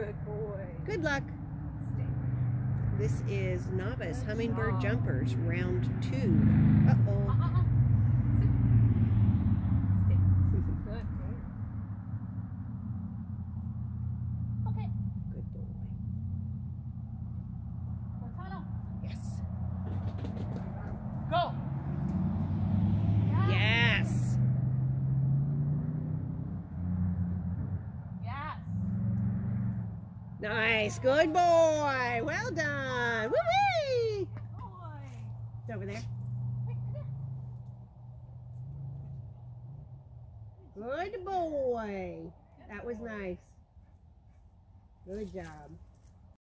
Good boy. Good luck. Stay. This is novice Good hummingbird job. jumpers, round 2. Uh-oh. Sit. Stay. Good boy. Okay. Good boy. Cortana. Yes. Go. Yes. Yes. Nice. Good boy. Well done. Woo-wee. Boy. It's over there. Hey, come here. Good boy. That was nice. Good job.